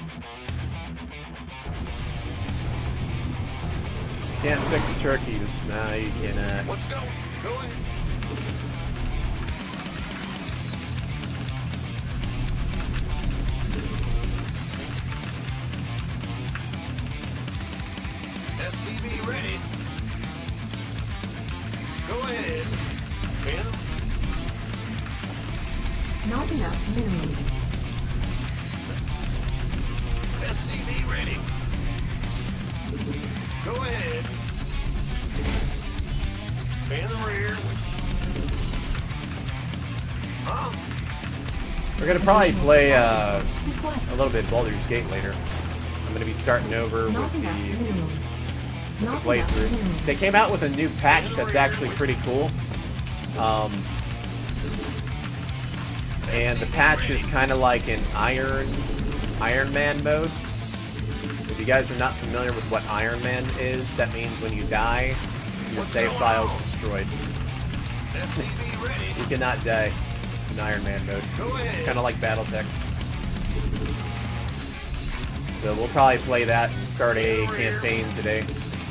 Can't fix turkeys. No, you cannot. Let's go. Go ahead. SCV ready. Go ahead. Phantom. Not enough minerals. SCV ready. Go ahead. Man the rear. Huh? We're gonna probably play a little bit Baldur's Gate later. I'm gonna be starting over with the playthrough. They came out with a new patch that's actually pretty cool. And the patch is kind of like an Iron Man mode. If you guys are not familiar with what Iron Man is, that means when you die, your save file is destroyed. You cannot die. It's an Iron Man mode. It's kind of like BattleTech. So we'll probably play that and start a campaign today.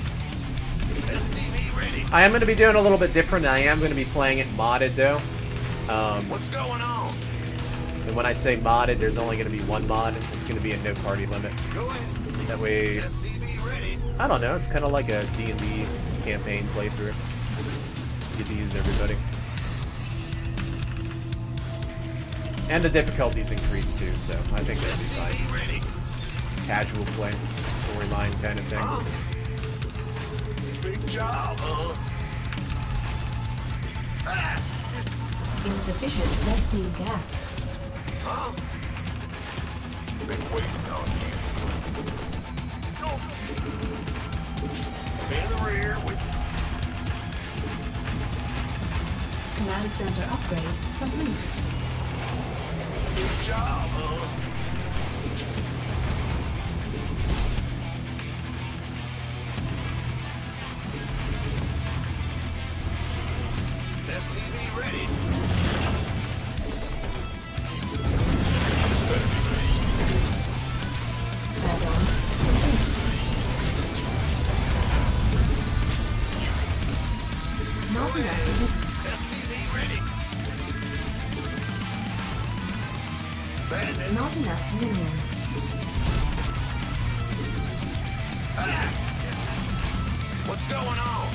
I am going to be doing a little bit different. I am going to be playing it modded though. What's going on? And when I say modded, there's only going to be one mod. It's going to be a no party limit. Go ahead. That way, SCV ready. I don't know, it's kind of like a D&D campaign playthrough. You get to use everybody. And the difficulty's increased too, so I think that'll be fine. Ready. Casual play, storyline kind of thing. Big job, huh? Insufficient rescue gas. Huh? Been waiting on you. Go. Man the rear with Command center upgrade complete. big job, huh? SCV ready. Add-on complete. Not enough. SCV ready. Bandit. Not enough minerals. What's going on?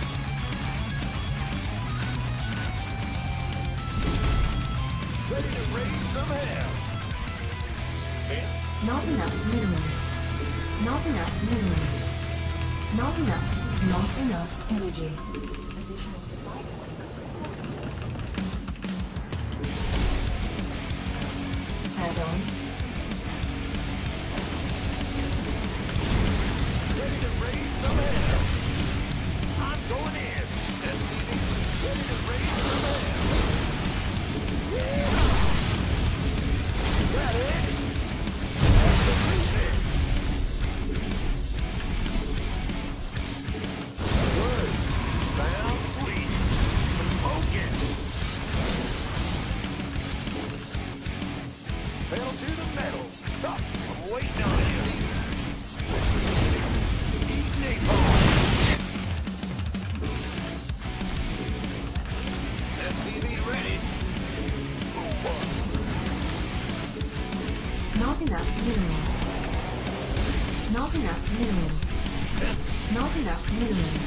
Ready to raise some hell. Not enough minerals. Not enough minerals. Not enough. Not enough energy. Additional supply points. Add-on. Ready to raise some hell. I'm going in. SCV ready to raise some hell. Yeah. Got it. Absolutely. Good. Sound sweet. Smoking. Pedal to the metal. Stop. I'm waiting on you. Eat napalm. SCV ready. Move on. Not enough minerals. Not enough minerals. Not enough minerals.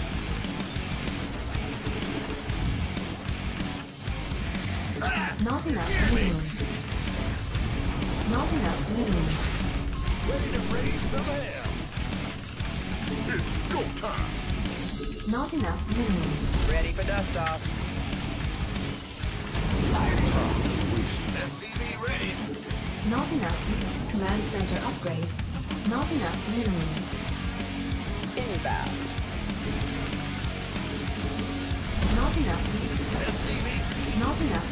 Not enough minerals. Not enough minerals. Ready to raise some hell. It's showtime. Not enough minerals. Ready for dust off. SCV ready. Not enough. Command center upgrade. Not enough minerals. Inbound. Not enough. SCV. Not enough.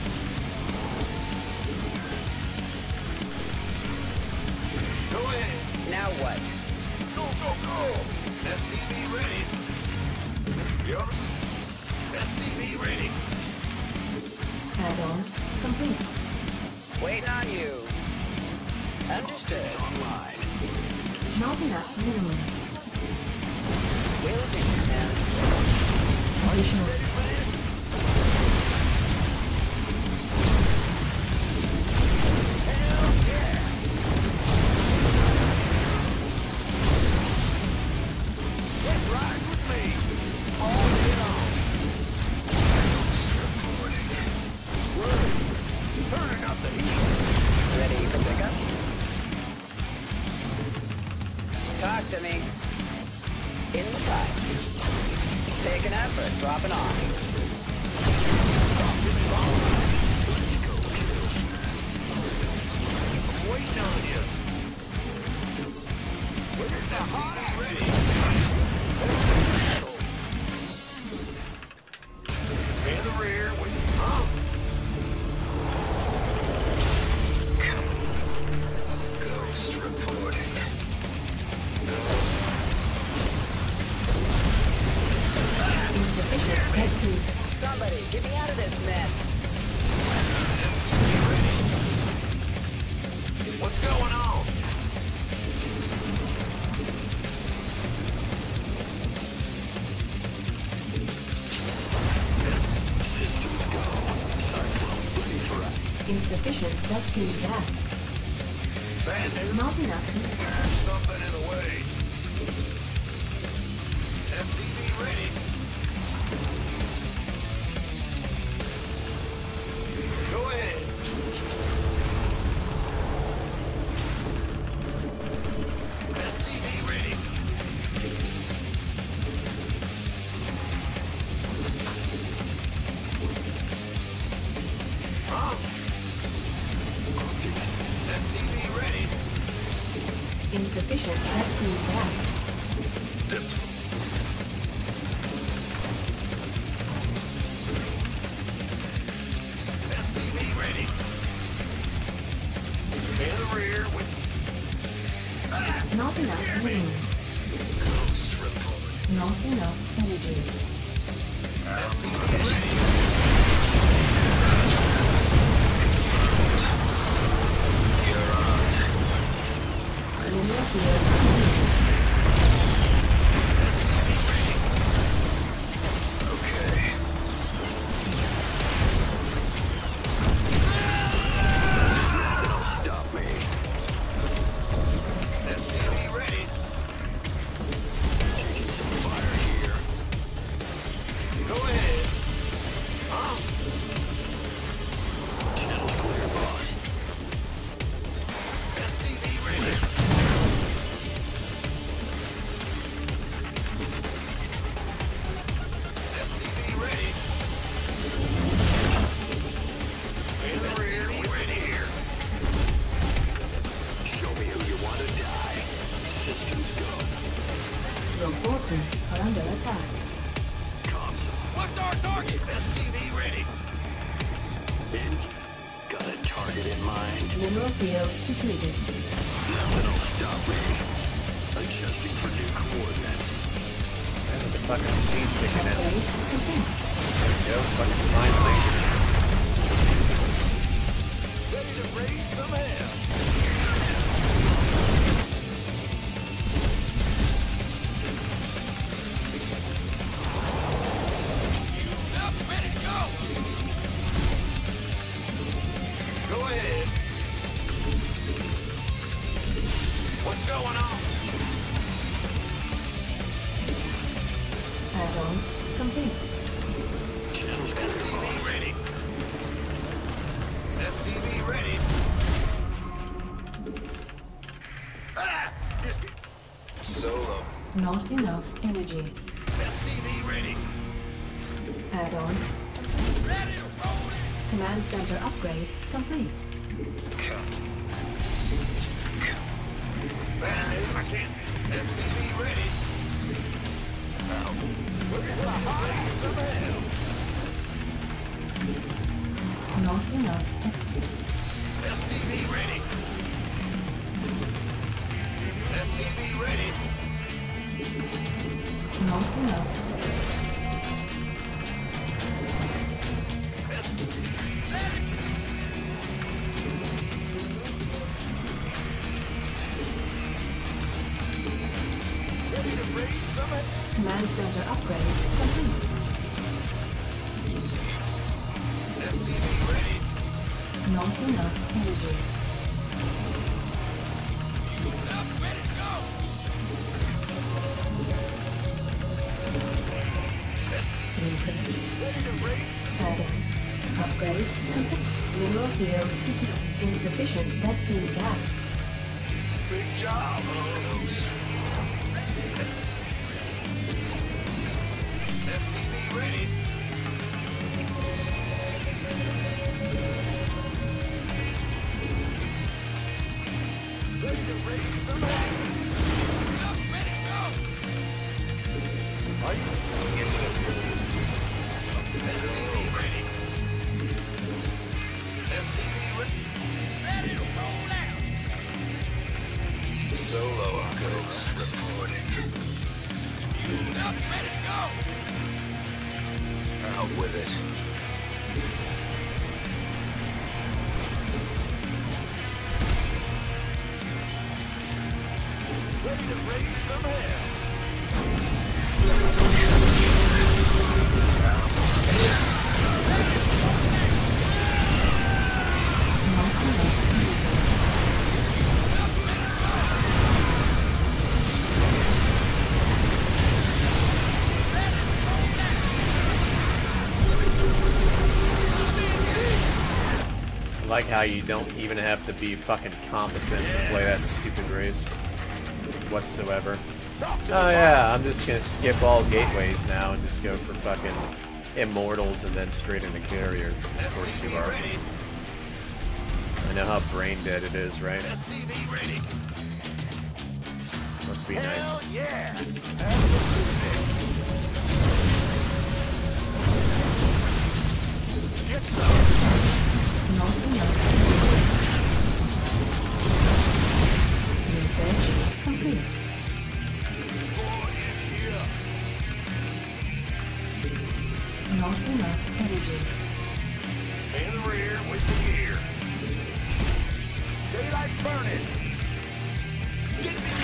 Go ahead. Now what? Go, go, go. SCV ready. Yup. SCV ready. Add-on complete. Waiting on you. Understood. Online. Not enough minerals. Will do, man. Additional Get right with me. All day long. Word. Turning up the heat. Ready for pickup? Talk to me. Inside. Taking up or dropping off? I'm waiting on you. Where's the hot ready? In the rear with the pump. Ghost reporting. insufficient rescue. Somebody, get me out of this mess. What's going on? Insufficient rescue gas. Bad news. Not enough. There's something in the way. FTV ready. Go ahead. FTV ready. Huh? FTV ready. Insufficient rescue gas. FTV ready. In the rear with Not enough minerals. Ghost report. Not enough energy. FTV ready. Mineral field. Okay. Don't stop me. FTV ready. Taking some fire here. Go ahead. Huh? Channel clear, boss. FTV ready. FTV ready. In the rear, we ready here. Show me who you want to die. Systems go. Your forces are under attack. Comms. What's our target? SCV ready. In. Got a target in mind. Mineral field depleted. Nothing will stop me. Adjusting for new coordinates. Look at the fucking speed kicking in. Upgrade complete. There we go, fucking flying language. Ready to raise some hell. Up, ready to go. Go ahead. What's going on? Add-on complete. SCV ready. SCV ready. Ah! Solo. Not enough energy. SCV ready. Add-on. Ready to roll it. Command center upgrade complete. I can't. SCV ready. Now, where's the hot some hell? Not enough. SCV ready. SCV ready. Not enough. coming. Command center upgrade complete. SCV ready. Not enough energy. Research. Ready to race. Add-on. Upgrade complete. Mineral field depleted. Insufficient Vespene gas. Big job. SCV ready. Ready to race some action. Ready to go. Are you interested? SCV ready. SCV ready. Ready to roll out. Solo Ghost reporting. Up, ready to go. Out with it. Ready to raise some hell. Not enough I like how you don't even have to be fucking competent to play that stupid race whatsoever. Oh yeah, I'm just gonna skip all gateways now and just go for fucking immortals and then straight into carriers. Of course you are. I know how brain dead it is, right? SCV ready. Must be nice. Hell yeah. Get some. Not enough. Research complete. Not enough energy. In the rear with the gear. Daylight's burning. Get me.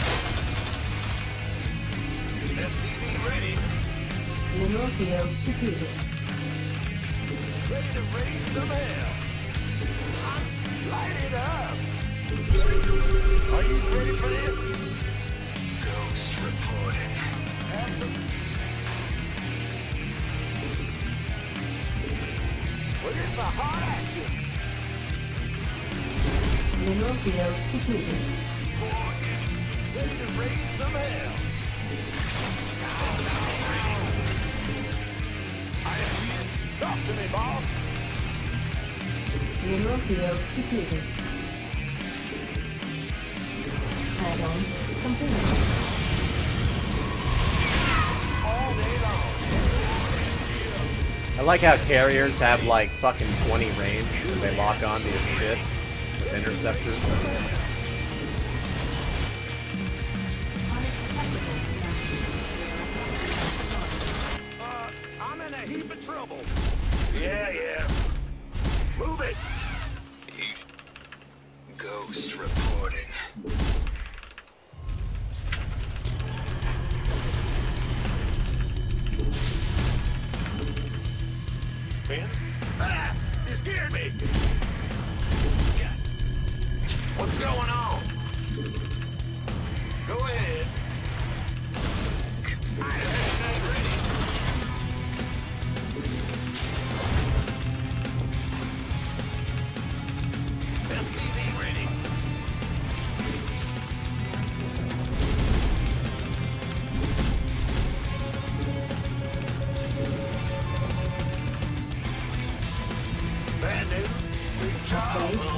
SCV ready. Mineral field depleted. Ready to raise some hell. Light it up. Are you ready for this? Ghost reporting. Where's the hot action? Mineral field depleted. Ready to raise some hell. Talk to me, boss. Mineral field depleted. Add-on complete. All day long. I like how carriers have like fucking 20 range and they lock onto your shit with interceptors. I'm in a heap of trouble. Yeah. Move it. Ghost reporting. Ben? Ah! You scared me! Yeah. What's going on? Go ahead. I have everything ready. SCV ready. Bad news. Big job.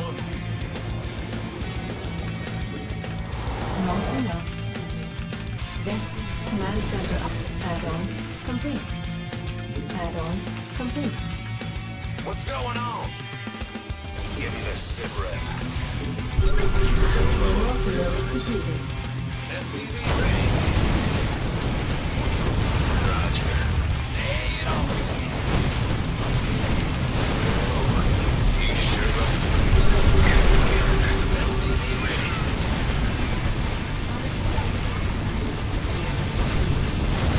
Not enough. Vesp command center up. Add-on complete. Add-on complete. What's going on? Give me the sit rep. Mineral field completed. SCV ready. Roger. Lay it on. You sure about SCV ready.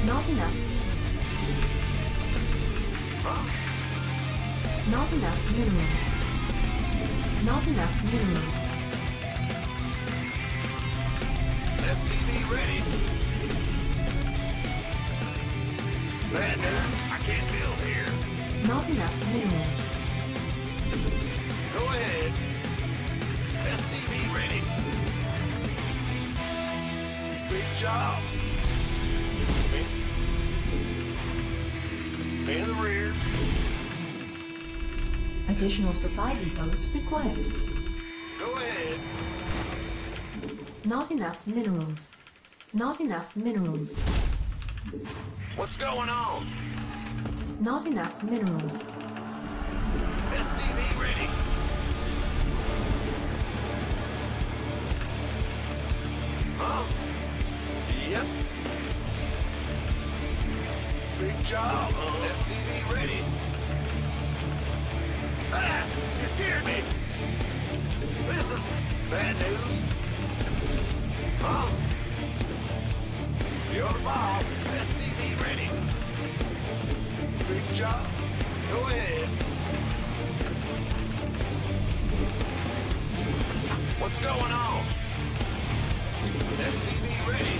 Not enough. Huh? Not enough minerals. Not enough minerals. SCV ready. Bad news. I can't build here. Not enough minerals. Go ahead. SCV ready. Big job. In the rear. Additional supply depots required. Go ahead. Not enough minerals. Not enough minerals. What's going on? Not enough minerals. SCV ready. Huh? Yep. Big job. SCV ready. Ah! You scared me. This is bad news. Huh? You're the boss. SCV ready. Big job. Go ahead. What's going on? SCV ready.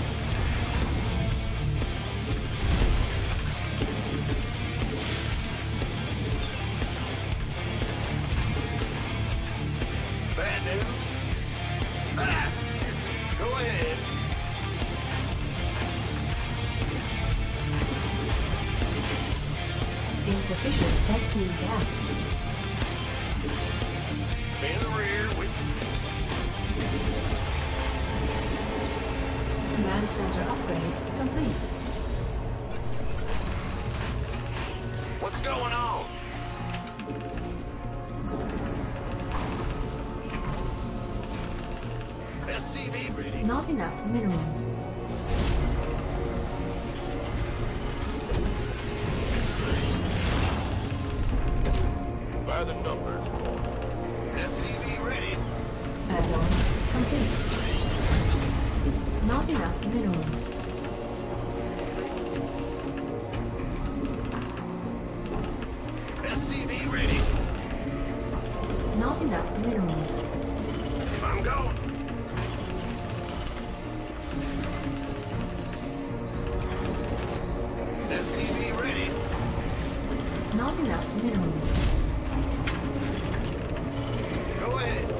Bad news. Ah! Go ahead. Insufficient rescue gas. In the rear with Command center upgrade complete. what's going on? SCV ready. Not enough minerals. By the numbers. SCV ready. Add-on complete. Not enough minerals. SCV ready. Not enough minerals. I'm going. SCV ready. Not enough minerals. Go ahead.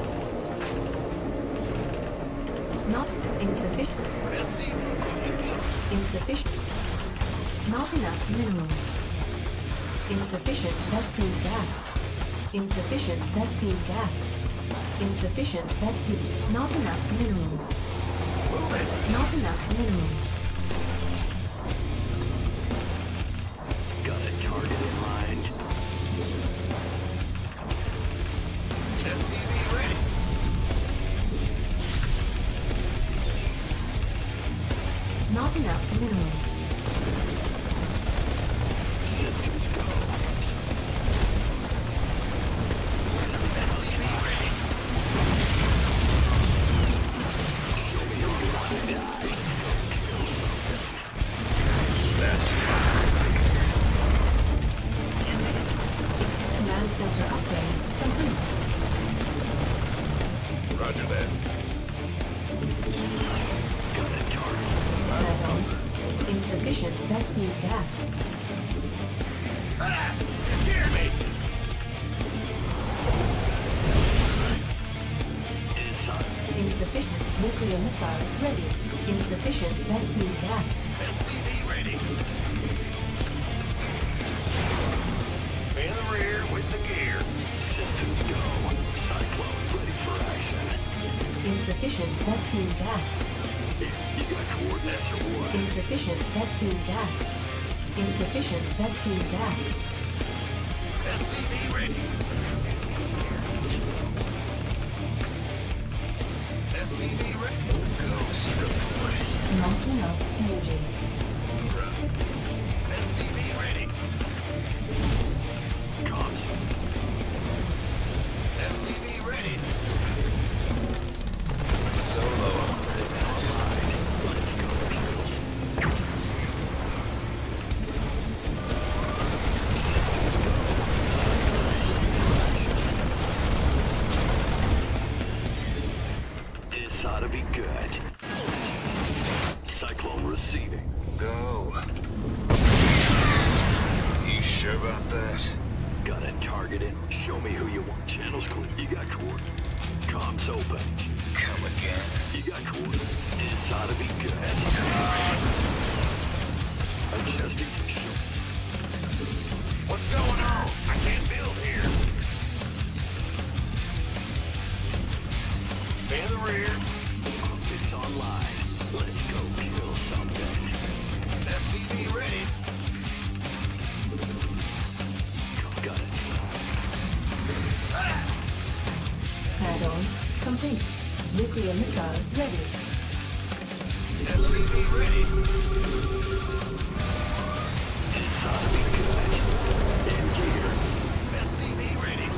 Not insufficient. SCV. Insufficient. Not enough minerals. Insufficient rescue gas. Insufficient rescue gas. Insufficient rescue. Not enough minerals. Move it. Not enough minerals. Got a target in mind. SCV ready. Not enough minerals. Systems go. SCV ready. Show me your die. That's Command center upgrade complete. Roger that. Got a target. Add-on. Insufficient rescue gas. Ah! You scared me! Insufficient nuclear missile ready. Insufficient rescue gas. SCV ready. In the rear with the gear. Systems go. Cyclone ready for action. Insufficient rescue gas. You got coordinates or what? Insufficient rescue gas. Insufficient rescue gas. SCV ready. SCV ready. Go strip away. Not enough energy. SCV ready. Copy. SCV ready. Solo. Go. You sure about that? Got it targeted. Show me who you want. Channels clear. You got coordinates. Comms open. Come again? You got coordinates. This ought to be good. Adjusting for sure. What's going on? I can't build here. Stay in the rear. Optics online. Let's go kill something. FPV ready. Got it. Add-on complete. Nuclear missile ready. FPV ready. This ought to be good. In gear. FPV ready.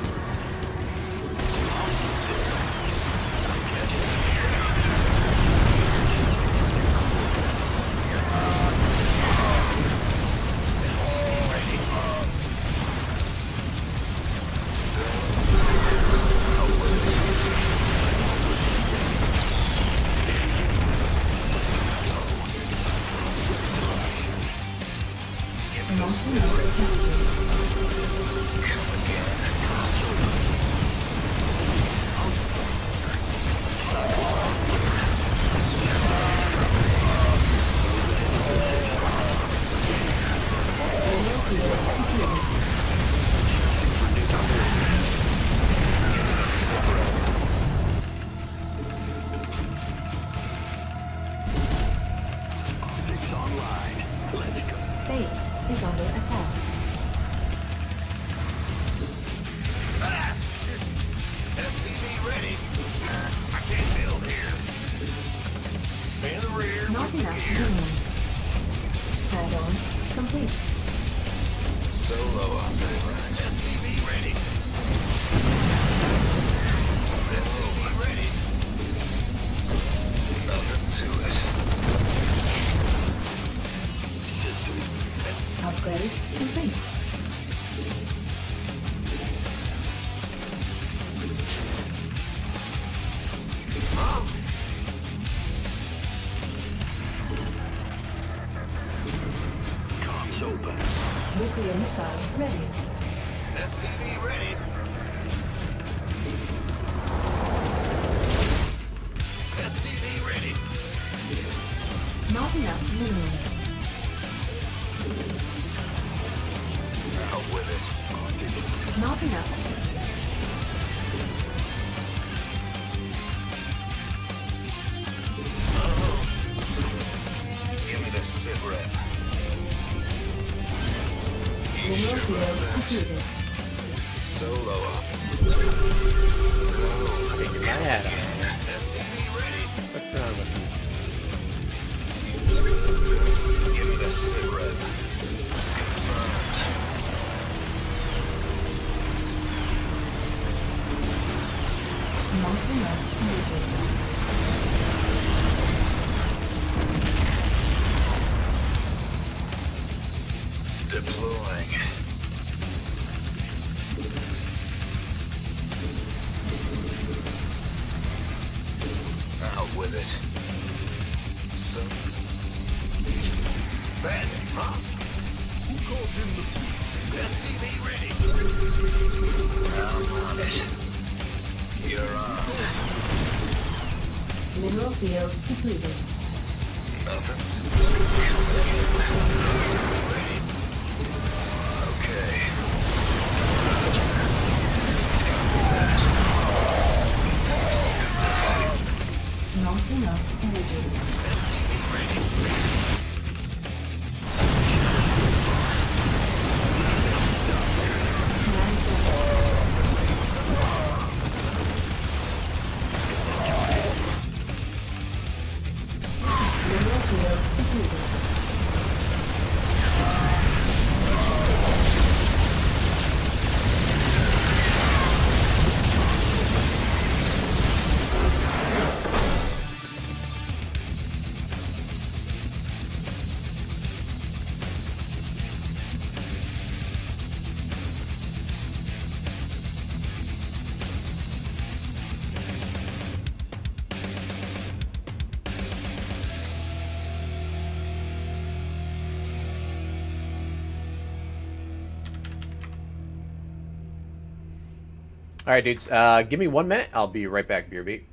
Launching captured. Optics online. Let's go. Base is under attack. FPV ready. I can't build here. Stay in the rear. Not enough minerals. Add-on complete. Solo operator. FPV ready. FPV ready. Nothing to it. Upgrade complete. Comms open. Nuclear missile ready. FPV ready. FPV ready. Not enough minerals. Out with it. Not enough. Give me the sit rep. You Mineral sure about field that? completed. Solo up. Taking my hat off. FPV ready. What's wrong with you? Give me the sit rep. Confirmed. Not enough minerals. Deploying. Out with it. So, Bandit, huh? Who calls in the FPV ready. I'm on it. You're on. Mineral field completed. Nothing. Okay. Not enough energy. Command center. Mineral field completed. All right, dudes. Give me 1 minute. I'll be right back, Beer Beat.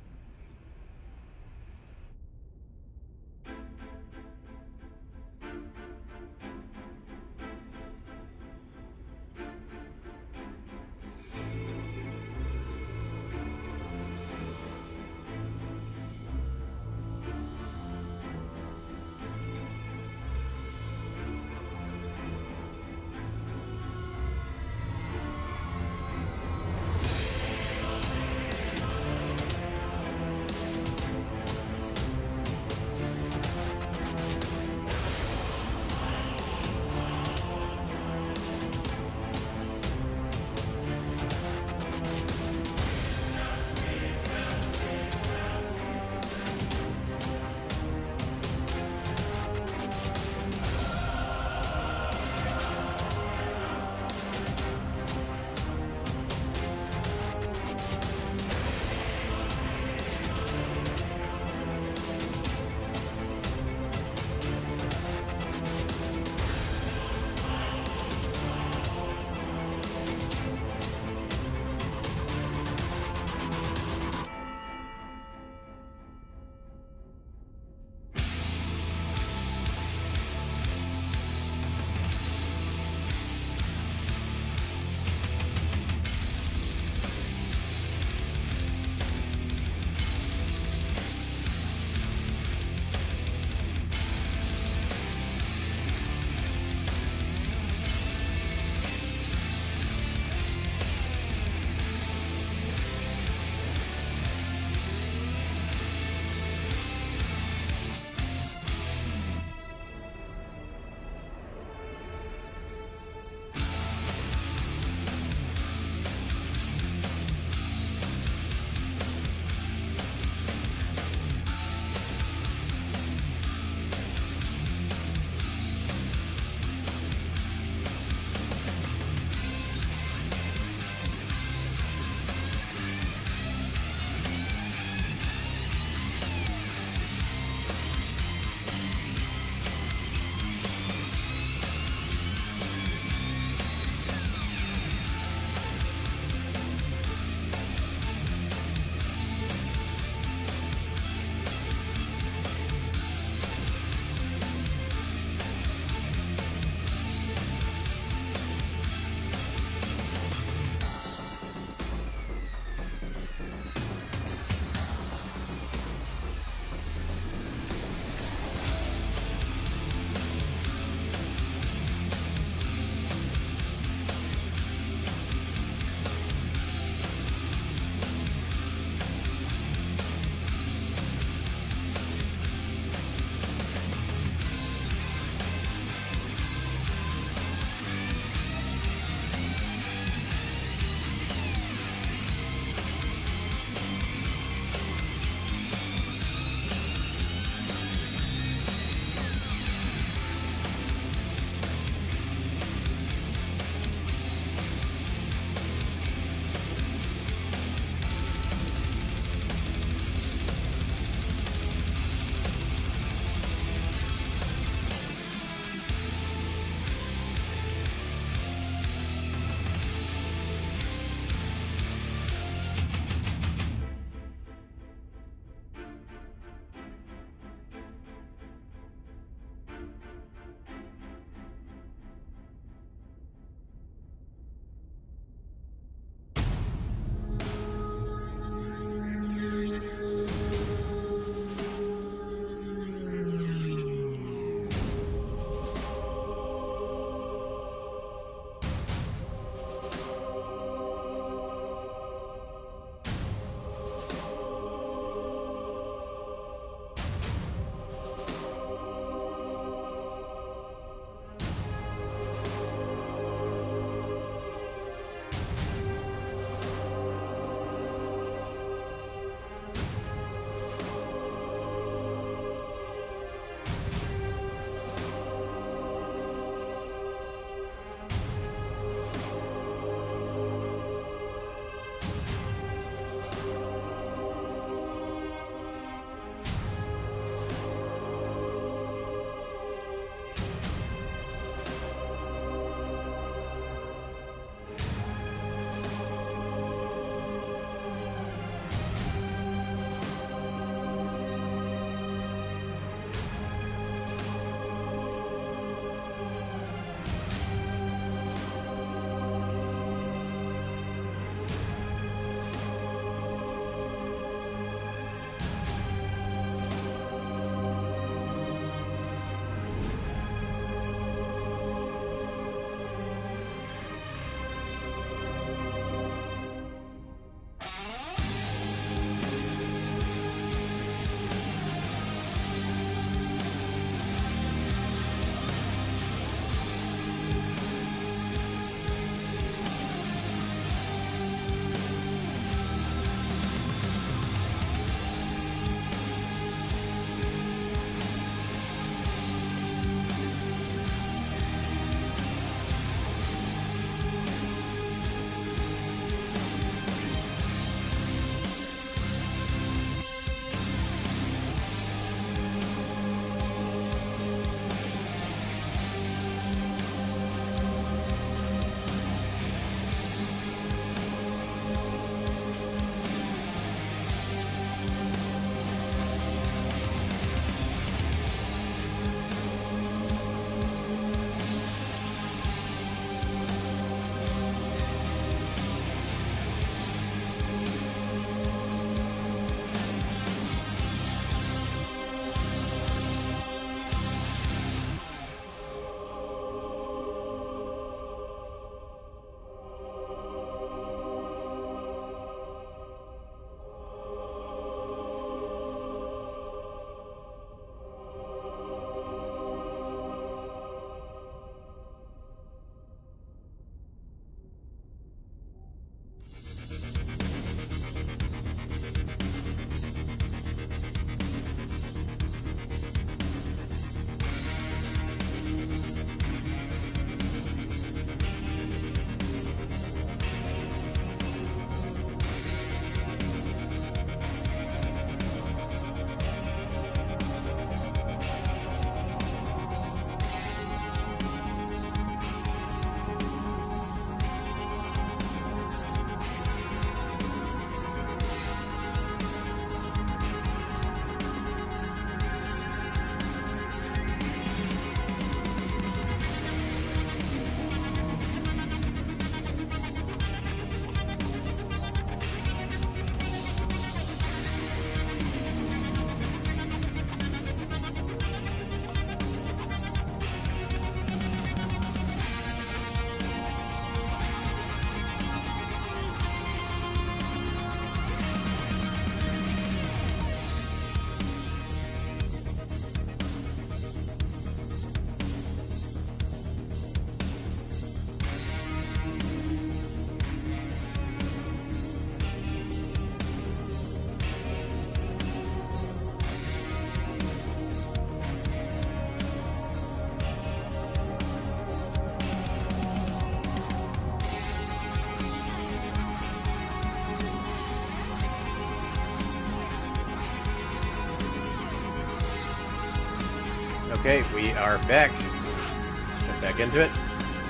Okay, we are back. Let's jump back into it.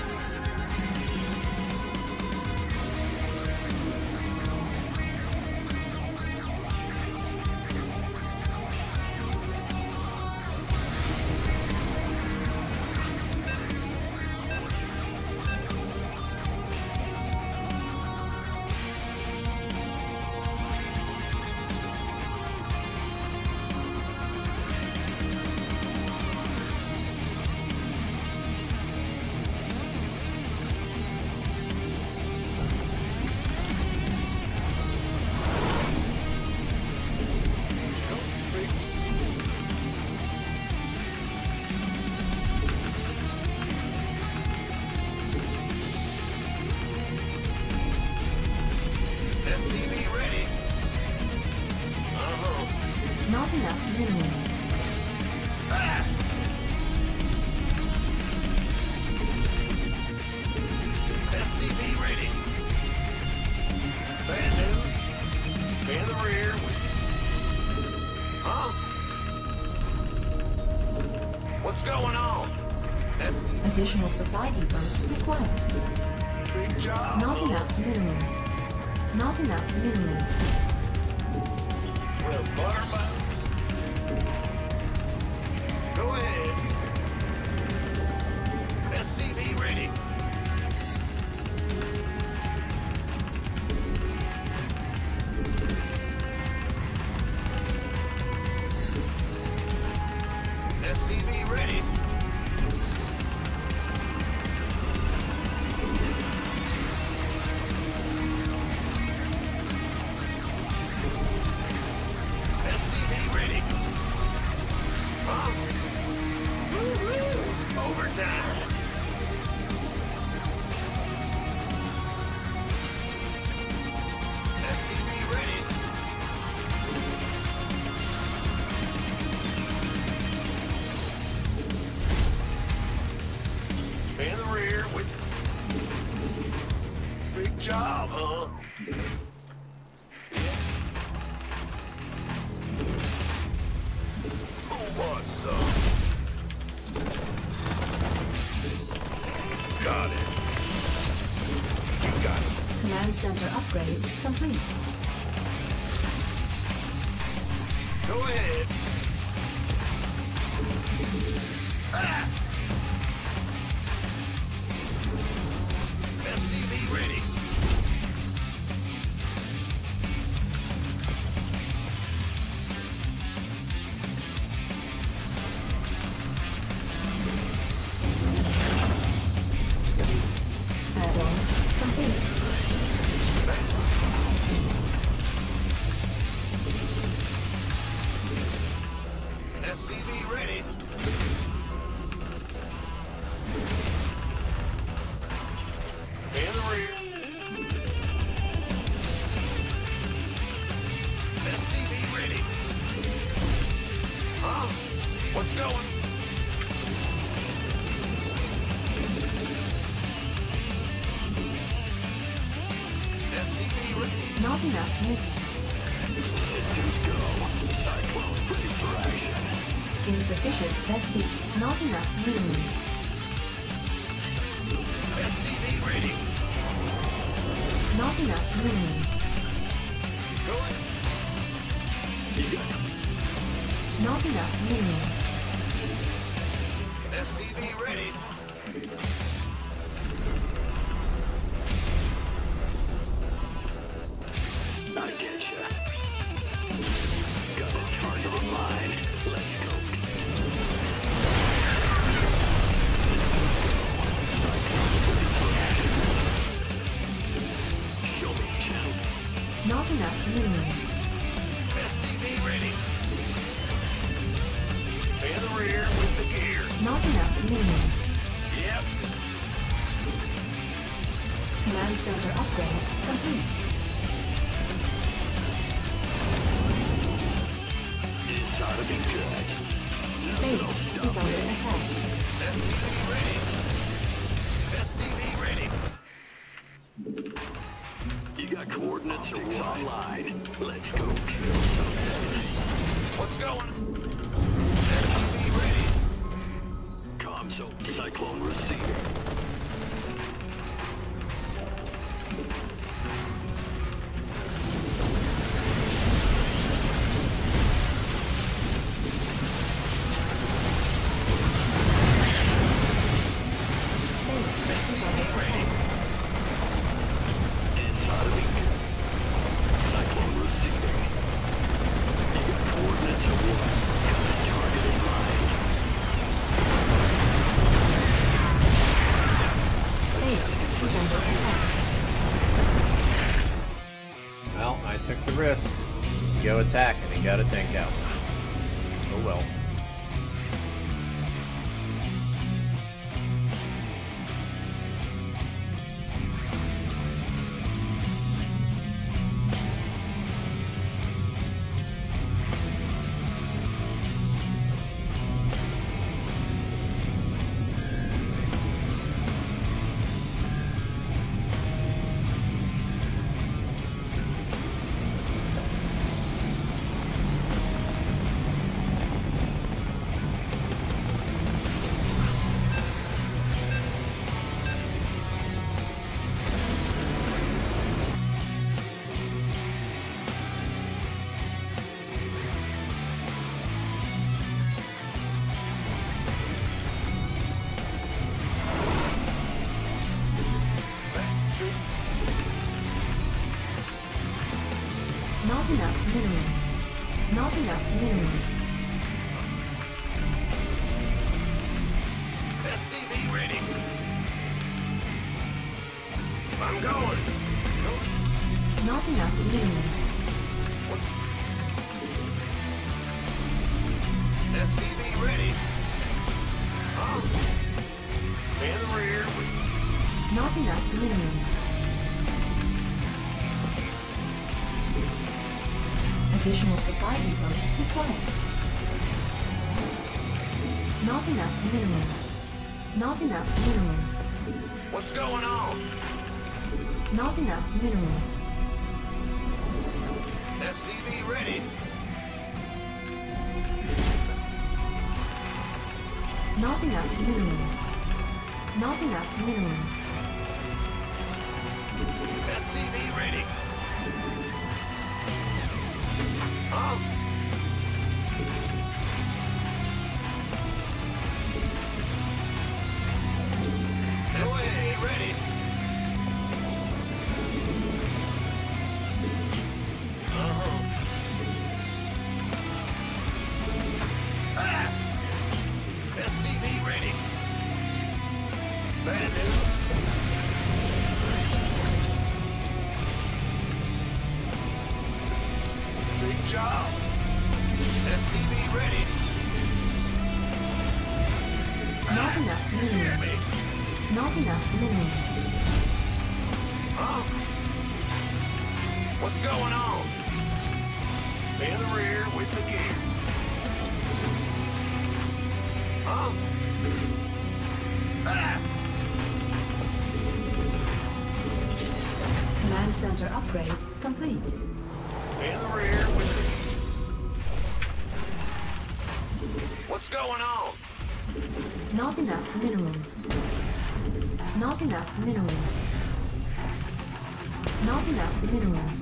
FTV ready. Uh-huh. Not enough minerals. Ah! FTV ready. Bad news. In the rear. Huh? What's going on? Additional supply depots required. Big job. Not enough minerals. Not enough minerals. Well, Barba. Go ahead. SCV ready. SCV ready. SCV ready. Huh? Woo-hoo! Overtime. SCV ready. In the rear with big job, huh? Who wants some? Got it. You got it. Command center upgrade complete. Go ahead. Ah! FTV ready. Add-on complete. SCV ready. In the rear. SCV ready. Huh? What's going? SCV ready. Not enough minerals. Insufficient SP. Not enough minerals. SCV ready. Not enough minerals. Go ahead. Not enough minerals. SCV ready. I get ya. Got a target in mind. Let's go. Show me, champ. Not enough minerals. SCV ready. In the rear with the gear. Not enough minerals. Yep. Command center upgrade complete. This ought to be good. Base is under attack. SCV ready. SCV ready. You got coordinates or what? Online. Let's go. What's going? SCV ready. receiving. Well, I took the risk to go attack and he got a tank out. Oh well. Not enough minerals. Not enough minerals. SCV ready. I'm going. Not enough minerals. SCV ready. In the rear. Not enough minerals. Additional supply depots required. Not enough minerals. Not enough minerals. What's going on? Not enough minerals. SCV ready. Not enough minerals. Not enough minerals. SCV ready. SCV ready. SCV ready. Bad news. Big job. SCV ready. Not enough minerals. Not enough minerals. What's going on? In the rear with the gear. Command center upgrade complete. In the rear with the... What's going on? Not enough minerals. Not enough minerals. Not enough minerals.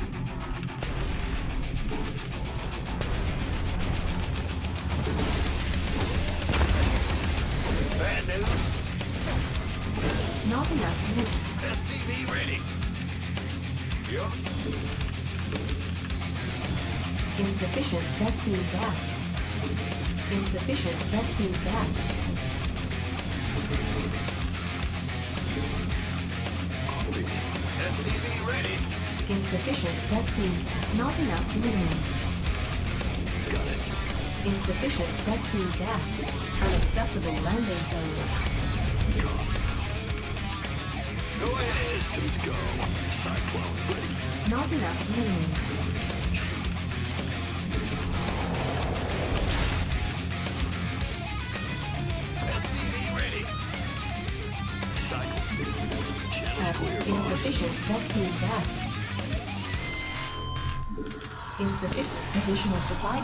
Bad news. Not enough minerals. SCV ready. Yep. Insufficient Vespene gas. Insufficient Vespene gas. SCV ready. Insufficient Vespene. Not enough minerals. Insufficient Vespene gas. Unacceptable landing zone. Go ahead. Let's go. Cyclone ready. Not enough minerals. SCV ready. Insufficient Vespene gas. Insufficient additional supply.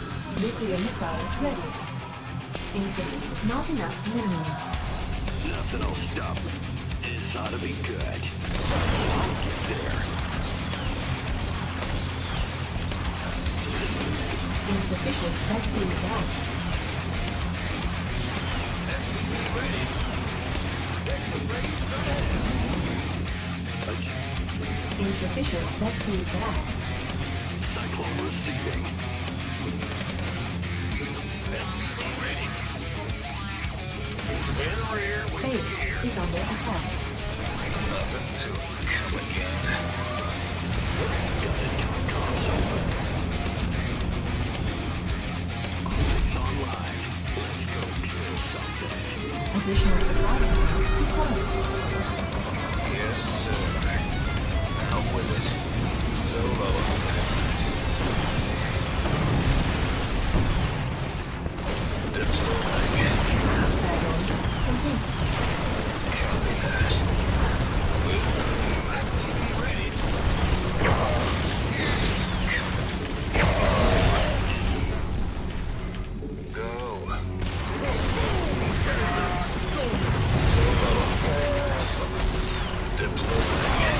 Nuclear missiles ready. Insufficient. Not enough minerals. and I'll stop. This ought to be good. I'll get there. Insufficient rescue gas. SCV ready. Exit raised for man. Insufficient rescue gas. Cyclone receiving. SCV ready. In rear with Base gear. is under attack. Up until we come again. It's online. Let's go kill something. Additional supply terminals required. Yes, sir. Out with it. Solo. Deploying. Add-on complete. Copy that. SCV ready. Go. Solo. Deploying.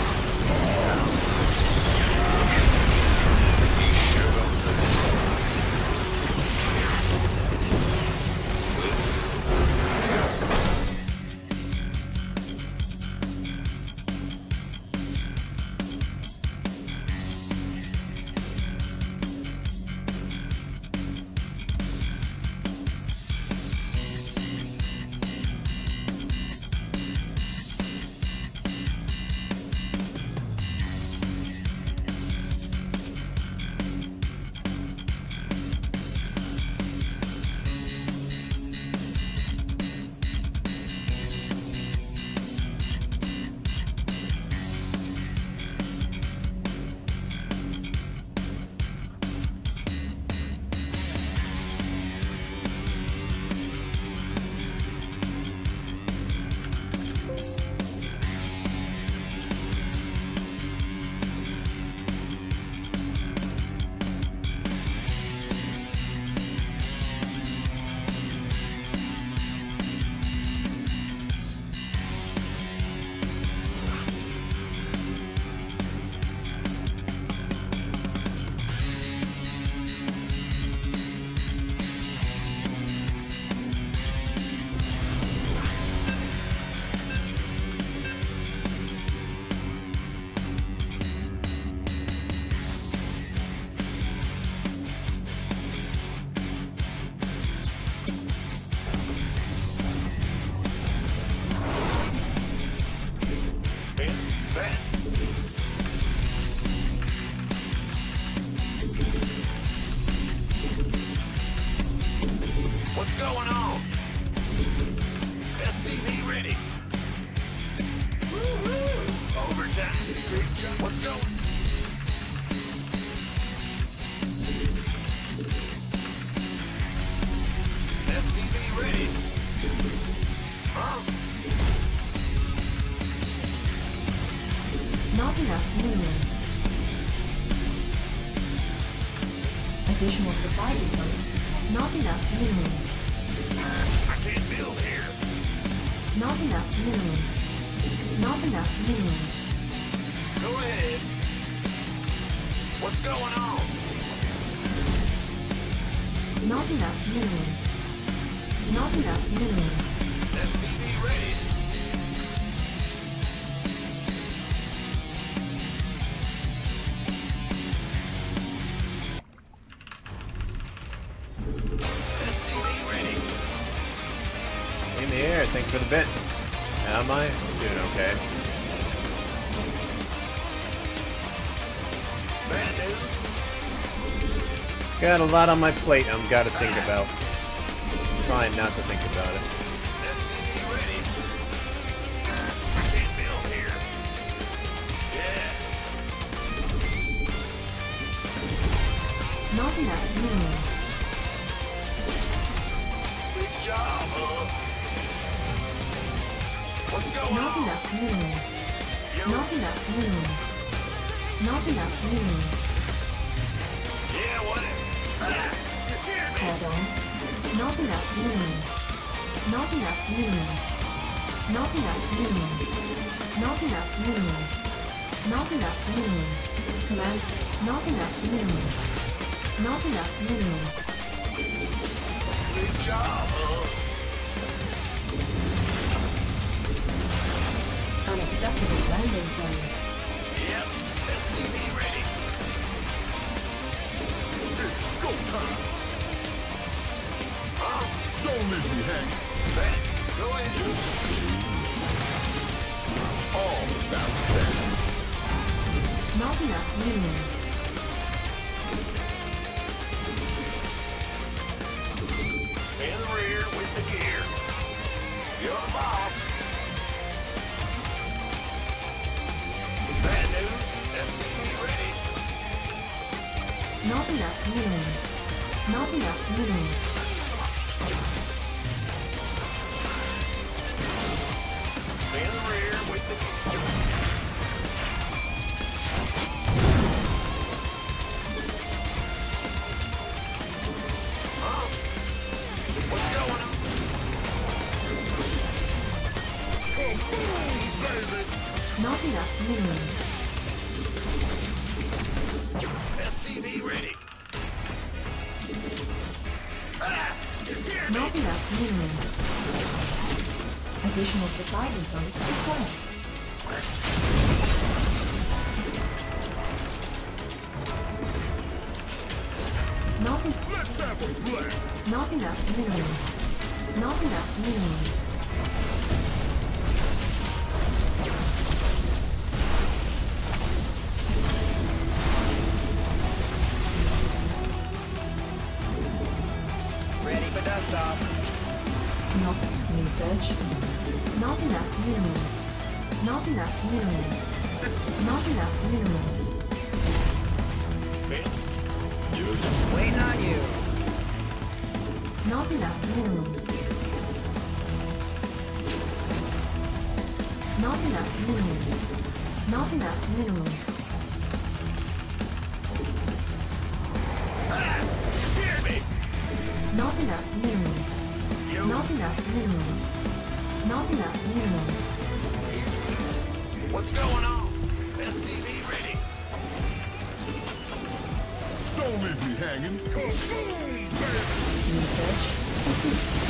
Be sure of that. What's going on? SCV ready. Woo-hoo! Overtime. What's going? SCV ready. Huh? Not enough minerals. Additional supply depots. Not enough minerals. I can't build here. Not enough minerals. Not enough minerals. Go ahead. What's going on? Not enough minerals. Not enough minerals. SCV ready. SCV ready. In the air, thank you for the bits. How am I? Doing okay. Bad news. Got a lot on my plate I've got to think about. Trying not to think about it. SCV ready. I can't build here. Yeah. Not enough minerals. Big job, huh? What's going Not on? enough minerals. You? Not enough minerals. Not enough minerals. Yeah, whatever. You scared me. Add-on. Not enough minerals. Not enough minerals. Not enough minerals. Not enough minerals. Not enough minerals. Command state. Not enough minerals. Not enough minerals. Good job, Unacceptable landing zone. Yep, SCV ready. It's go time. Huh? Don't leave me hanging. Ready. Go ahead. All about that. Not enough minerals. In the rear with the gear. You're boss. Bad news. SCV ready. Not enough minerals. Not enough minerals. In the rear with the gear. Huh? What's going on? Kaboom, baby! Not enough minerals. SCV ready. Ah! You hear me? Not enough minerals. Additional supply depots required. Not, Let's have a blast! not enough minerals. Not enough minerals. Ready for dust off. Not research. Not enough minerals. Not enough minerals. Not enough minerals. Bill? Waiting on you. Not enough minerals. Not enough minerals. Not enough minerals. Ah! You hear me? Not enough minerals. You? Not enough minerals. Not enough minerals. What's going on? SCV ready. Don't leave me hanging. Kaboom, baby! Research.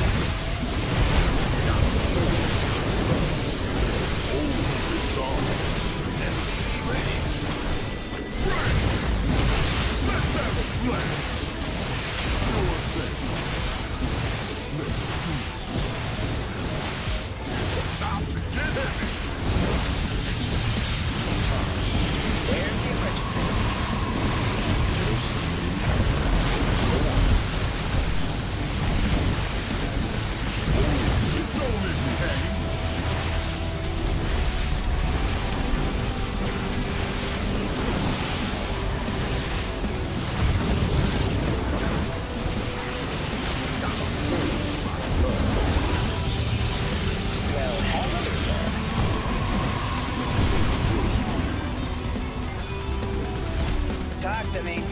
It's on. SCV ready. Right! Let's have a blast! Sure thing. Let's do it. It's about to get heavy. Where's the emergency? Don't leave me hanging. Well, talk to me.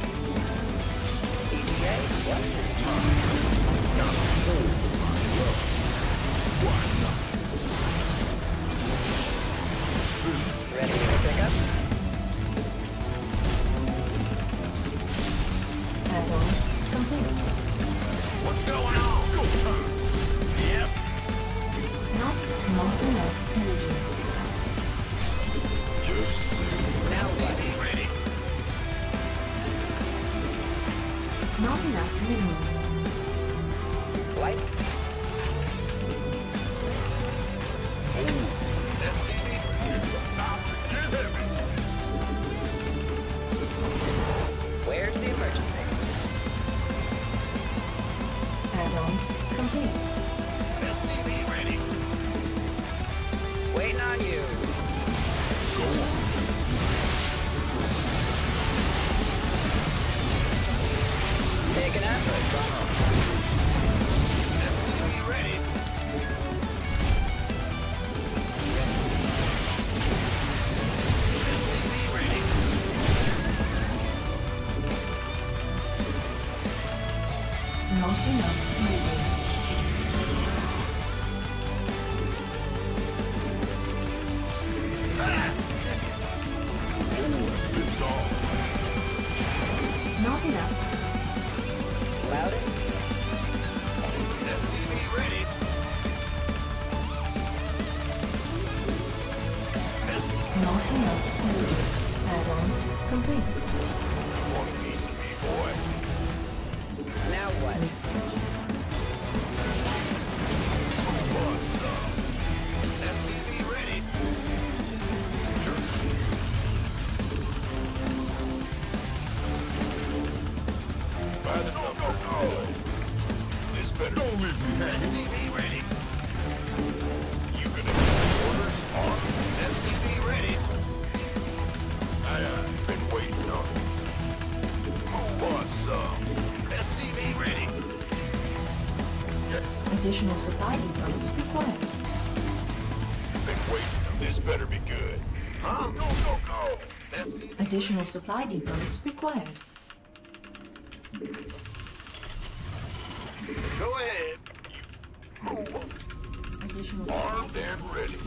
ETA? What? Ready for pickup? Add-on complete. What's going on? Go time. Yep. Not enough energy. Now what? SCV ready. Not enough minerals. Light? SCV, it's about to get heavy. Where's the emergency? Add-on complete. SCV ready. Waiting on you. Taking effort. SCV ready. SCV ready. Not enough energy. Not enough energy. Add-on complete. Want a piece of me, boy? Now what? Want some? SCV ready. By the number, boys. This better. Don't leave me hanging. SCV ready. You gonna give me orders? On. SCV ready. I've been waiting on you. Who wants some? SCV ready. Additional supply depots required. Been waiting. This better be good. Huh? Go, go, go! SCV. Additional supply depots required. Go ahead. Move. Additional Armed and ready.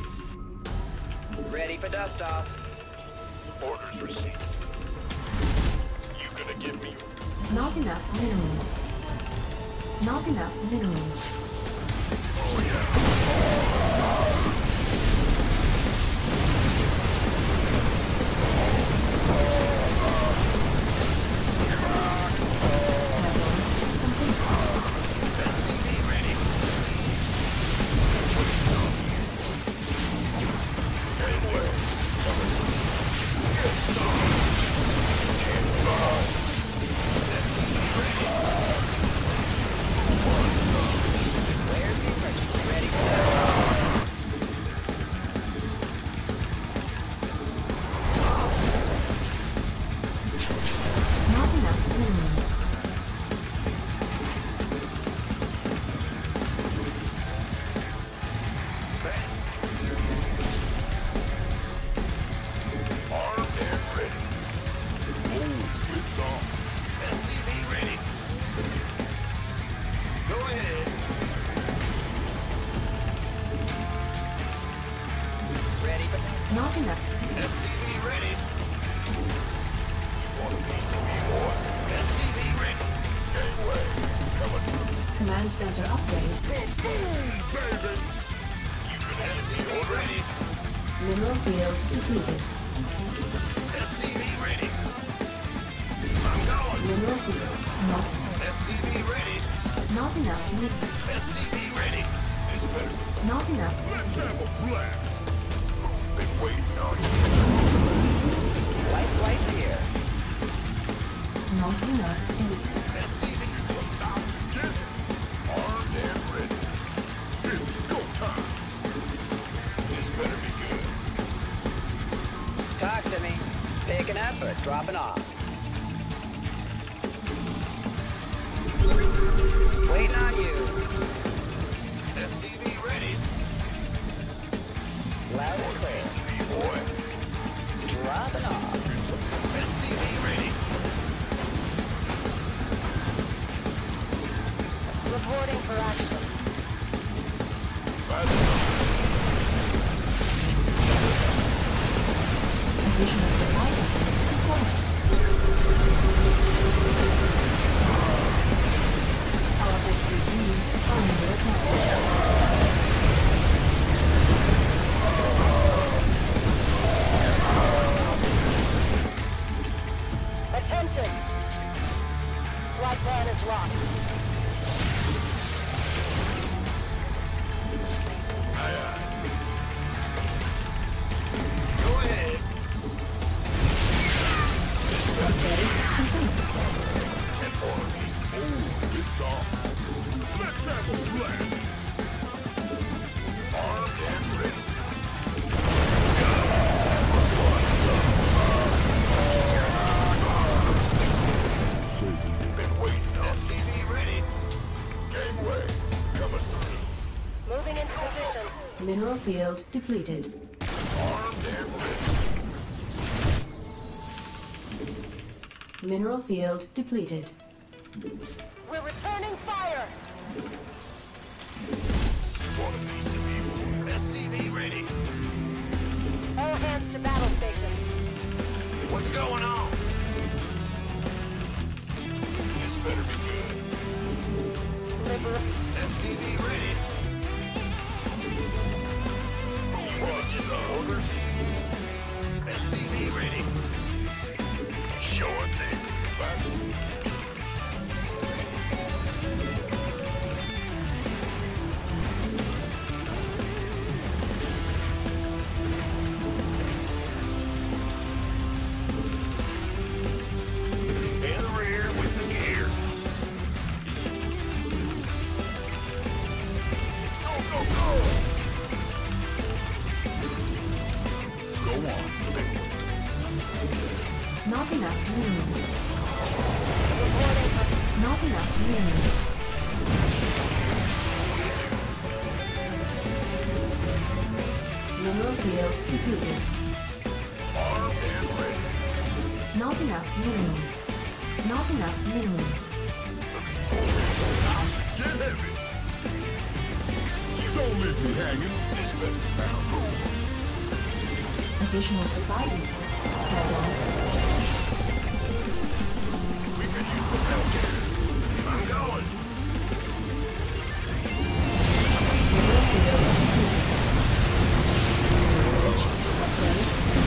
Ready for dust off. Orders received. You gonna give me Not enough minerals. Not enough minerals. Where's the emergency? Ready for dust off. Not enough minerals. armed and ready. Oh, it's on. SCV ready. Go ahead. Ready for dust. Not enough. SCV ready. Want a piece of me, boy? SCV ready. Gateway. Coming through. Command center upgrade. Boom, baby. You can SCV ready. Mineral field depleted. SCV ready. I'm going. Mineral field. SCV ready. Not enough minerals. SCV ready. This better be. Not enough. Let's have a blast. Been waiting on you. Light flight here. Not enough energy. SCV. Stop. Get armed and ready. It's go time. This better be good. Talk to me. Picking up or dropping off? Waiting on you. SCV ready. Loud and clear. SCV boy. Dropping off. SCV ready. Reporting for action. By the Additional supply depots required. Our SCVs are under attack. Attention! Flight plan is locked. Go ahead. And for a piece. Oh, it's on. Let's have a blast. Armed and ready. Been waiting on. SCV ready. Gateway coming through. Moving into position. Mineral field depleted. Armed and ready. Mineral field depleted. We're returning fire! Want a piece of evil? SCV ready. All hands to battle stations. What's going on? This better be good. SCV ready. Want some orders? Not enough minerals. Not enough minerals. Mineral field depleted. Armed and ready. Not enough minerals. Not enough minerals. Get heavy. You don't leave me hanging. This better sound cool. Additional supply depot. Head on. We can use the help here. I'm going. Mineral field depleted. Research. Upgrade.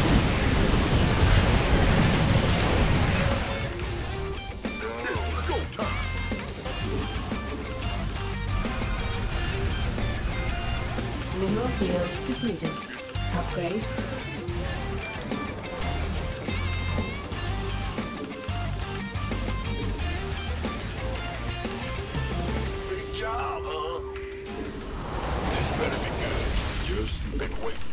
It's go time. Mineral field depleted. Upgrade. Big job, huh? This better be good. Just been waiting.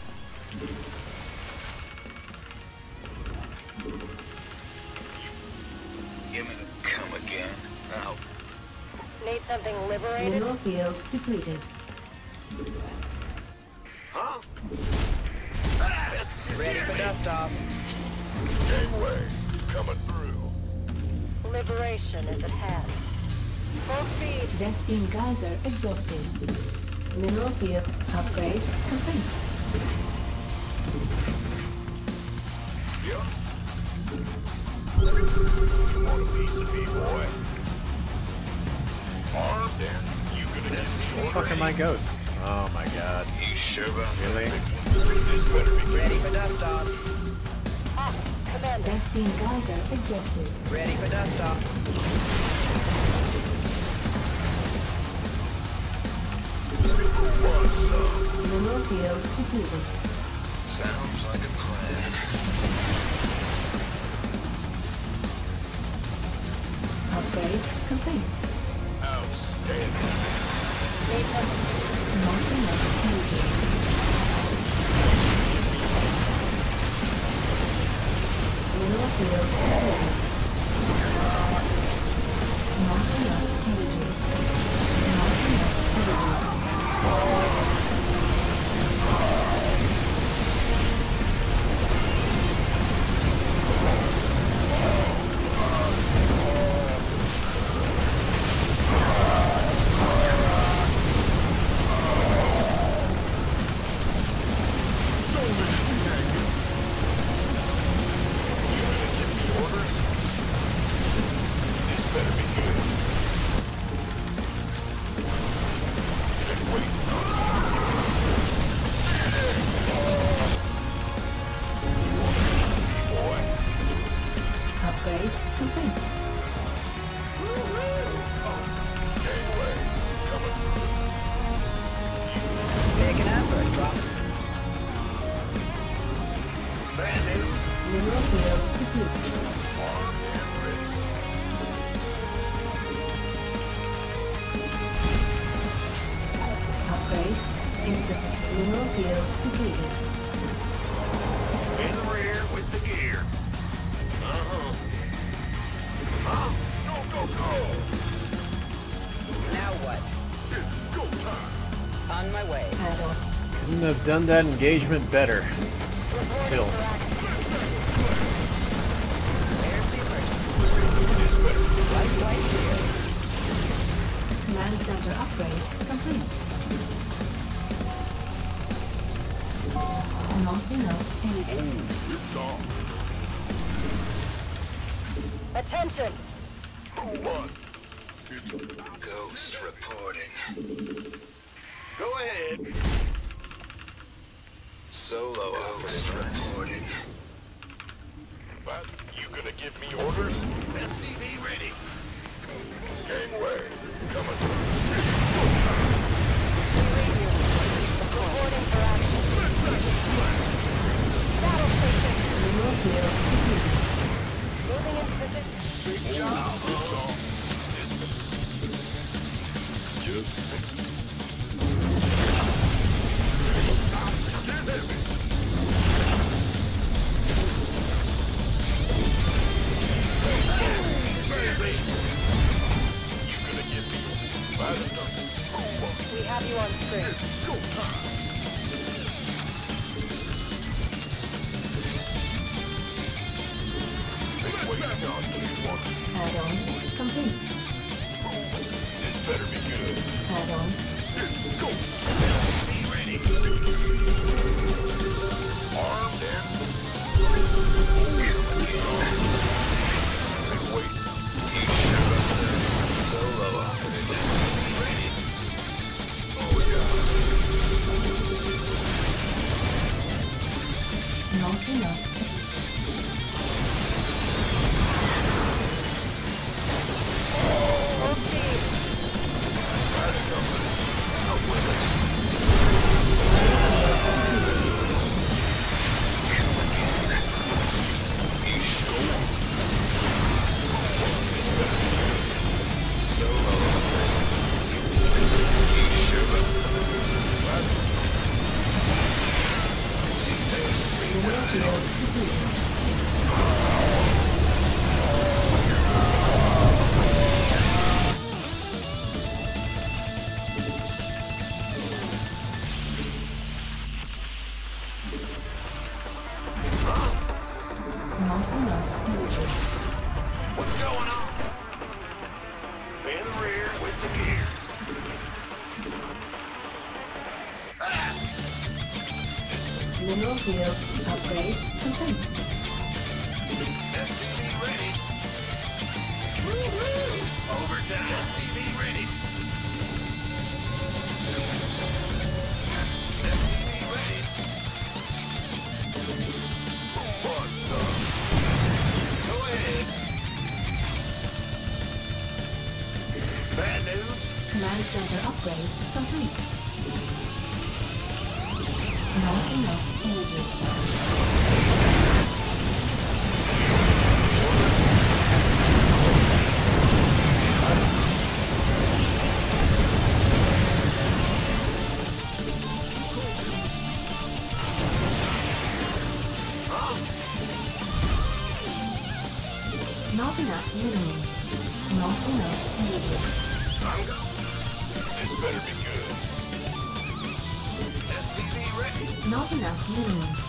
You mean come again? Now, Need something liberated? Mineral field depleted. Huh? Ready for dust-off. Gangway, coming through. Liberation is at hand. Full speed. Vespene geyser exhausted. Mineral field upgrade complete. Yep. Want a piece of me, boy? Armed and you gonna get me Fuck am I ghost? Oh my god. you sure about Really? This better be good. Ready for dust-off. Ah, Commander. Vespene geyser exhausted. Ready for dust-off. What's up? Mineral field depleted. Sounds like a plan. Upgrade complete. Outstanding. Need something. Not enough energy. Mineral field depleted. Not enough energy. Not enough energy. This better be good. Then wait. Boy. Upgrade complete. Gangway, coming through. Make an effort, drop. Bad news. Mineral field depleted. Armed and ready. Upgrade insufficient. Mineral field depleted. In the rear with the gear. Uh-huh. Huh? Go, go, go! Now what? It's go time. On my way. Add-on. Couldn't have done that engagement better. But still. There's the emergency. This better be good. Light clear. Command center upgrade complete. Not enough energy. It's on. Attention. Move on. Ghost reporting. Go ahead. Solo Ghost reporting. But you gonna give me orders? SCV ready. Gangway, coming through. Reporting for action. Battle station. Mineral field depleted. Moving into position. Big job. It's on. Just get heavy. Add-on complete. This better be good. Add-on. Go. Be ready. Armed and... Hey, wait. You show up there. Solo operator. Ready. Oh, yeah. Not enough. You sure? Solo operator. You sure? There's sweet Not enough energy. What's going on? In the rear with the gear. Mineral field upgrade complete. SCV ready. Woo-hoo! Overtime. SCV ready. SCV ready. What's up? Go ahead. Bad news. Command center upgrade complete. Not enough energy. Not enough minerals. Not enough energy. I'm go. This better be good. SCV ready. Not enough minerals.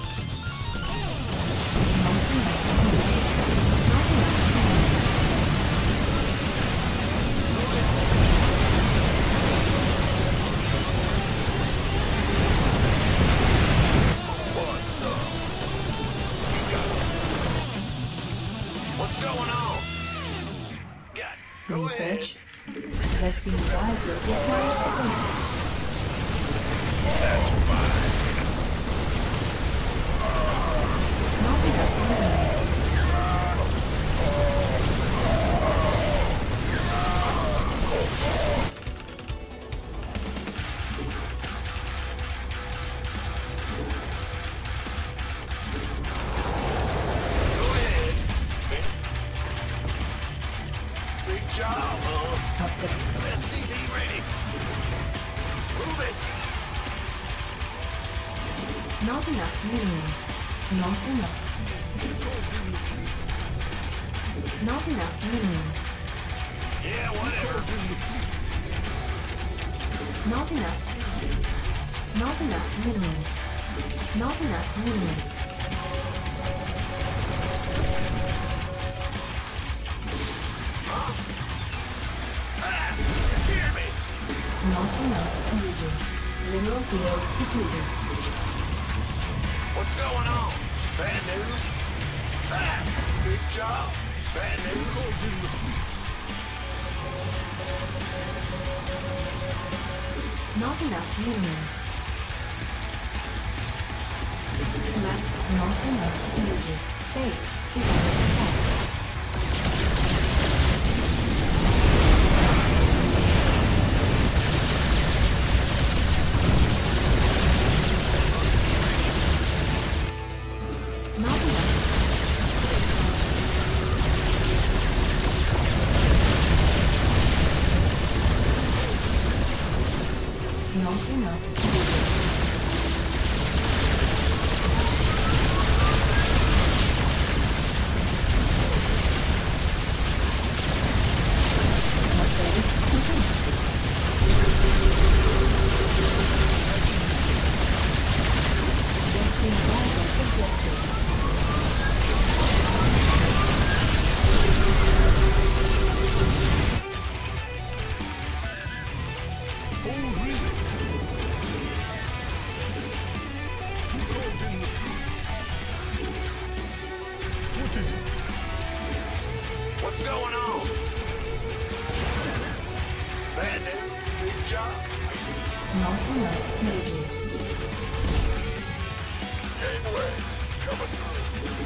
Not enough energy. Not enough What's up? What's going on? Got it. Go research. ahead. Rescue advisor required appointment. That's fine. Not enough minerals. Go ahead. Big job, huh? Upgrade. SCV ready. Move it. Not enough minerals. Not enough. Not enough minerals. Yeah, whatever. Not enough. Not enough minerals. Not enough minerals. Hear me. Not enough energy. Mineral field depleted. What's going on? Bad news? Big job. Bad news? Not enough minerals. Command, not enough energy. Base is under attack. Not enough. Not enough energy. Upgrade complete. Rescue advisor existed. What's going on? Bad news? Big job? Not enough energy. Gateway, coming through.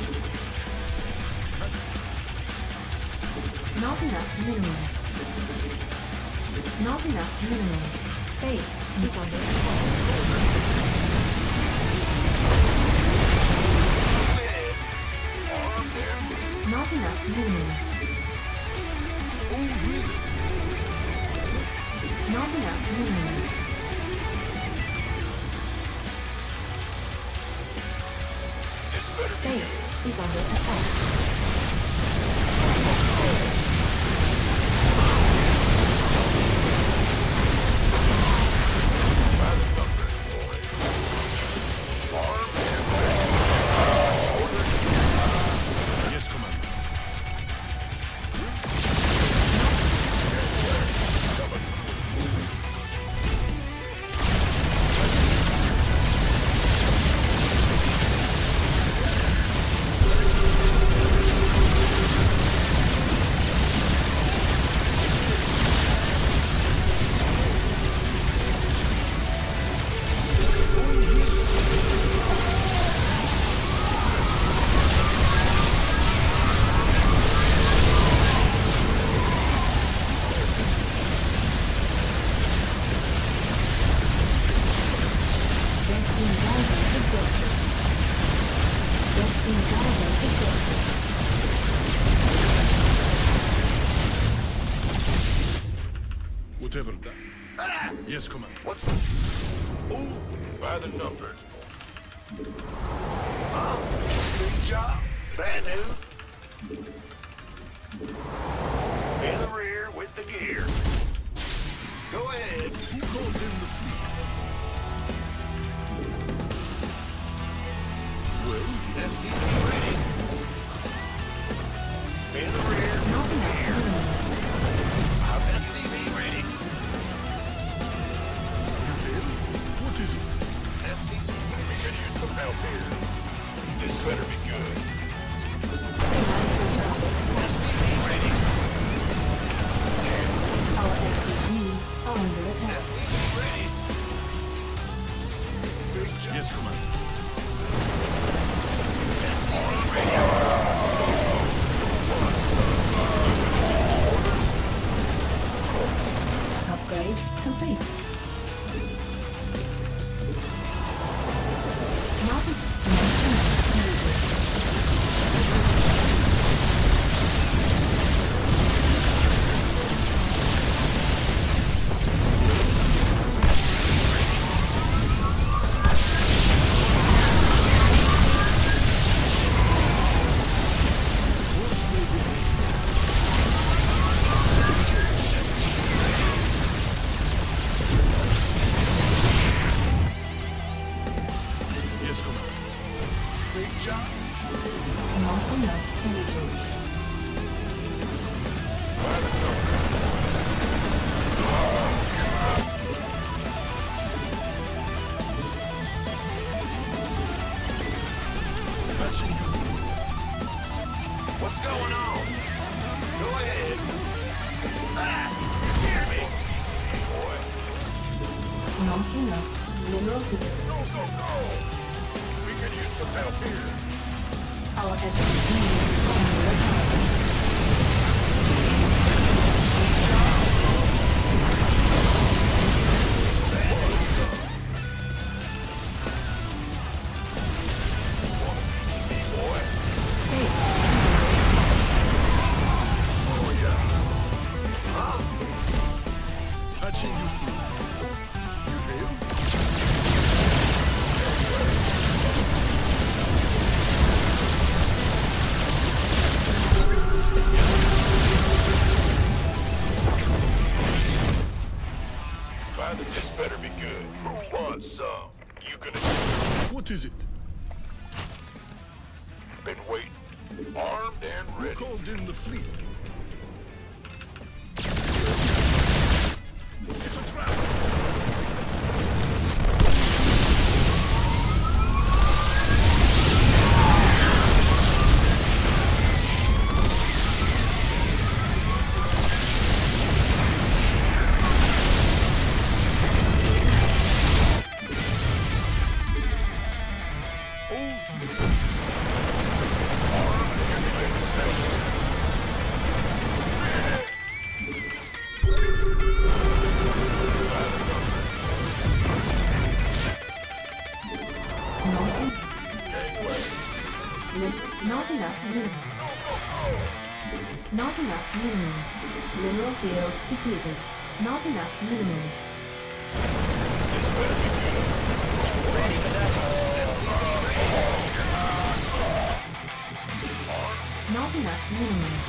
Not enough minerals. Not enough minerals. Base is under attack. Not enough minerals. Not enough minerals. This better be Base is under attack. by the numbers, boys. Armed and ready. Orders. Yes, Commander. Coming Western Gaza existed. Western Gaza existed. Whatever that. Yes, Commander. What? Oh, by the numbers. Big job? Bad news? In the rear with the gear. Go ahead. Who called in the fleet? Well, SCV ready. In the rear. Not enough minerals. SCV ready. you did? What is it? SCV We can use some help here. This better be good. ready. Our SCVs are under attack. SCV ready. Big job. Yes, Commander. Upgrade complete. Not enough energy. Yes, Commander. Big job. Not enough energy. By the numbers. Touching you. What's going on? Go ahead. Hear me. Boy. Not enough mineral food. Go, go, go! We can use some help here. Our SCVs are under attack. Boy. Base Oh, yeah. Touching you too. You feel? Father, this better be good. Who wants some? You gonna... What is it? Been waiting. Armed and ready. Who called in the fleet? It's a trap. Not enough minerals. Not enough minerals. Mineral field depleted. Not enough minerals. Ready for that. Not enough minerals.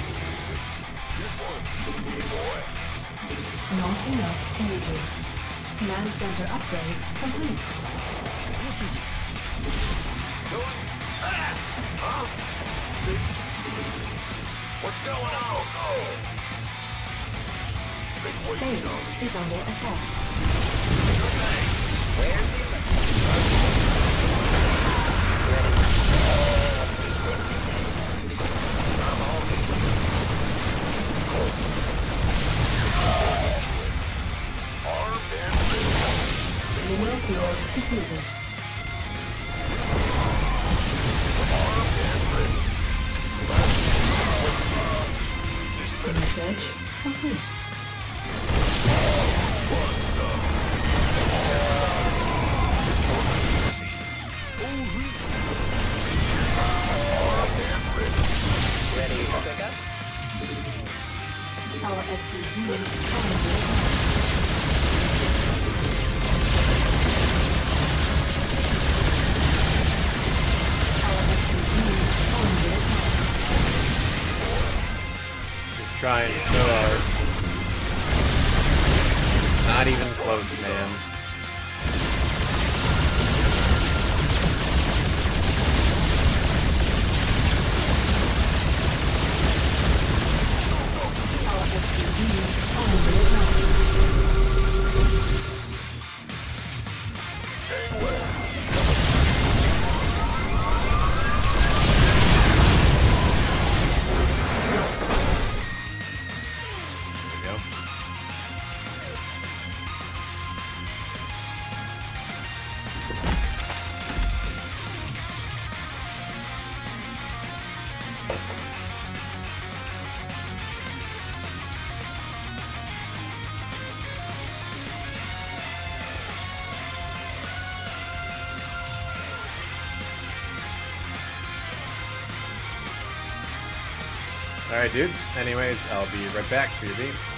Not enough energy. Command center upgrade complete. What's going on? Base is under attack. Where's the equipment? Mineral field depleted. Research complete. Ready to pick up? Our SCVs are under attack. Our SCVs are under attack. Just trying so hard. Not even close, man. Our SCVs are under attack. There we go. Alright, dudes. Anyways, I'll be right back for your beat.